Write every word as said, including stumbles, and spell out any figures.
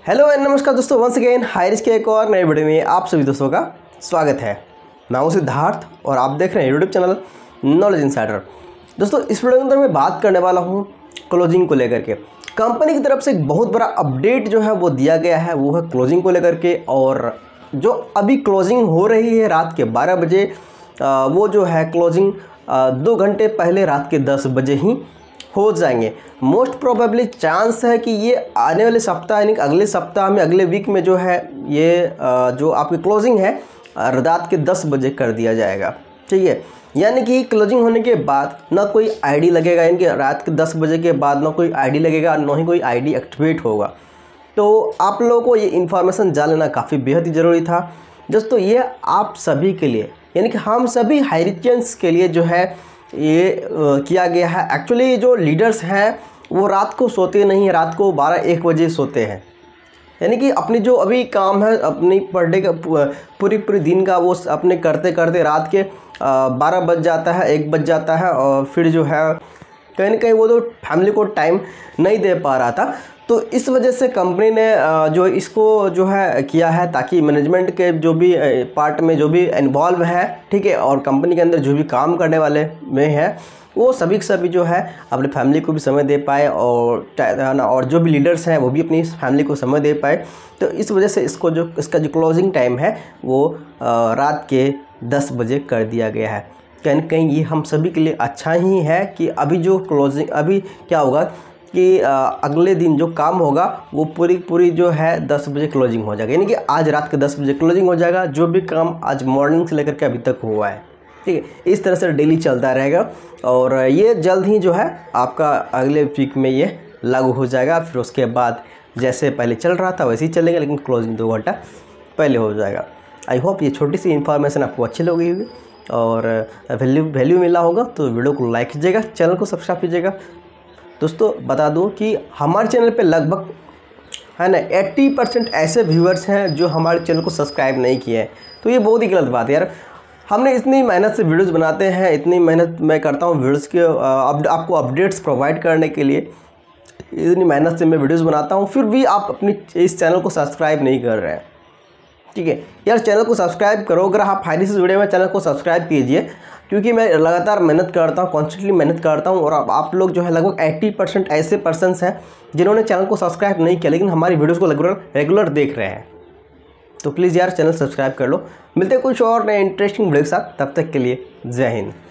Hello and नमस्कार दोस्तों, once again हाइरिस के एक और नए वीडियो में आप सभी दोस्तों का स्वागत है। मैं हूं सिद्धार्थ और आप देख रहे हैं यूट्यूब चैनल नॉलेज इनसाइडर। दोस्तों, इस वीडियो के अंदर मैं बात करने वाला हूं क्लोजिंग को लेकर के। कंपनी की तरफ से एक बहुत बड़ा अपडेट जो है वो दिया गया है, वो है क्लोजिंग को लेकर के। और जो अभी क्लोजिंग हो रही है रात के बारह बजे, वो जो है क्लोजिंग दो घंटे पहले रात के दस बजे ही हो जाएंगे। मोस्ट प्रोबेबली चांस है कि ये आने वाले सप्ताह यानी अगले सप्ताह में, अगले वीक में जो है ये जो आपकी क्लोजिंग है रात के दस बजे कर दिया जाएगा। ठीक है, यानी कि क्लोजिंग होने के बाद ना कोई आईडी लगेगा, यानी कि रात के दस बजे के बाद ना कोई आईडी लगेगा, ना ही कोई आईडी एक्टिवेट होगा। तो आप लोगों को ये इन्फॉर्मेशन जान लेना काफ़ी बेहद ही ज़रूरी था दोस्तों। ये आप सभी के लिए, यानी कि हम सभी हाइरिचियंस के लिए जो है ये किया गया है। एक्चुअली जो लीडर्स हैं वो रात को सोते नहीं, रात को बारह एक बजे सोते हैं। यानी कि अपनी जो अभी काम है, अपनी पर डे का पूरी पूरी दिन का वो अपने करते करते रात के बारह बज जाता है, एक बज जाता है। और फिर जो है कहीं ना कहीं वो तो फैमिली को टाइम नहीं दे पा रहा था। तो इस वजह से कंपनी ने जो इसको जो है किया है, ताकि मैनेजमेंट के जो भी पार्ट में जो भी इन्वॉल्व है, ठीक है, और कंपनी के अंदर जो भी काम करने वाले में है, वो सभी के सभी जो है अपने फैमिली को भी समय दे पाए, और ना और जो भी लीडर्स हैं वो भी अपनी फैमिली को समय दे पाए। तो इस वजह से इसको जो इसका जो क्लोजिंग टाइम है वो रात के दस बजे कर दिया गया है। कहीं ना कहीं ये हम सभी के लिए अच्छा ही है कि अभी जो क्लोजिंग अभी क्या होगा कि अगले दिन जो काम होगा वो पूरी पूरी जो है दस बजे क्लोजिंग हो जाएगा। यानी कि आज रात के दस बजे क्लोजिंग हो जाएगा, जो भी काम आज मॉर्निंग से लेकर के अभी तक हुआ है। ठीक है, इस तरह से डेली चलता रहेगा और ये जल्द ही जो है आपका अगले वीक में ये लागू हो जाएगा। फिर उसके बाद जैसे पहले चल रहा था वैसे ही चलेगा, लेकिन क्लोजिंग दो घंटा पहले हो जाएगा। आई होप ये छोटी सी इन्फॉर्मेशन आपको अच्छी लगी होगी और वैल्यू वैल्यू मिला होगा। तो वीडियो को लाइक कीजिएगा, चैनल को सब्सक्राइब कीजिएगा। दोस्तों बता दूं कि हमारे चैनल पे लगभग है ना अस्सी परसेंट ऐसे व्यूअर्स हैं जो हमारे चैनल को सब्सक्राइब नहीं किए हैं। तो ये बहुत ही गलत बात है यार। हमने इतनी मेहनत से वीडियोस बनाते हैं, इतनी मेहनत मैं करता हूँ वीडियोस के अब आपको अपडेट्स प्रोवाइड करने के लिए, इतनी मेहनत से मैं वीडियोस बनाता हूँ, फिर भी आप अपनी इस चैनल को सब्सक्राइब नहीं कर रहे हैं। ठीक है यार, चैनल को सब्सक्राइब करो। अगर आप हाइरिस से जुड़े हुए चैनल को सब्सक्राइब कीजिए, क्योंकि मैं लगातार मेहनत करता हूँ, कॉन्स्टेंटली मेहनत करता हूँ। और आप, आप लोग जो है लगभग अस्सी परसेंट ऐसे पर्सन्स हैं जिन्होंने चैनल को सब्सक्राइब नहीं किया, लेकिन हमारी वीडियोस को रेगुलर रेगुलर देख रहे हैं। तो प्लीज़ यार चैनल सब्सक्राइब कर लो। मिलते हैं कुछ और नए इंटरेस्टिंग वीडियो के साथ, तब तक के लिए जय हिंद।